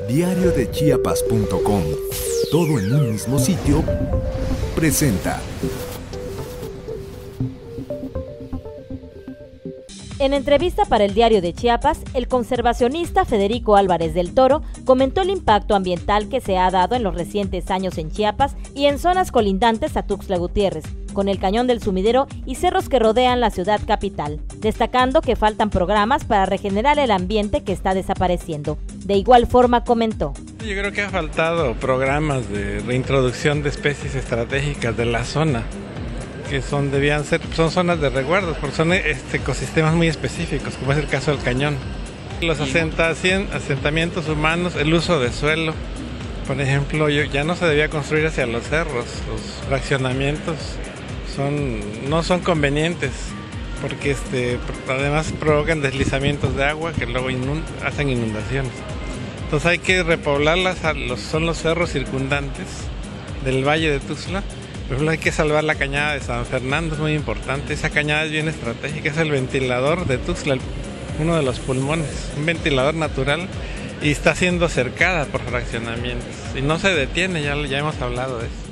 Diariodechiapas.com, todo en un mismo sitio, presenta. En entrevista para el Diario de Chiapas, el conservacionista Federico Álvarez del Toro comentó el impacto ambiental que se ha dado en los recientes años en Chiapas y en zonas colindantes a Tuxtla Gutiérrez, con el Cañón del Sumidero y cerros que rodean la ciudad capital, destacando que faltan programas para regenerar el ambiente que está desapareciendo. De igual forma comentó: Yo creo que ha faltado programas de reintroducción de especies estratégicas de la zona, que son zonas de resguardo, porque son ecosistemas muy específicos, como es el caso del cañón. Los asentamientos humanos, el uso de suelo, por ejemplo, ya no se debía construir hacia los cerros, los fraccionamientos no son convenientes, porque además provocan deslizamientos de agua que luego hacen inundaciones. Entonces hay que repoblar son los cerros circundantes del Valle de Tuxtla. Por ejemplo, hay que salvar la cañada de San Fernando, es muy importante. Esa cañada es bien estratégica, es el ventilador de Tuxtla, uno de los pulmones, un ventilador natural, y está siendo cercada por fraccionamientos. Y no se detiene, ya hemos hablado de eso.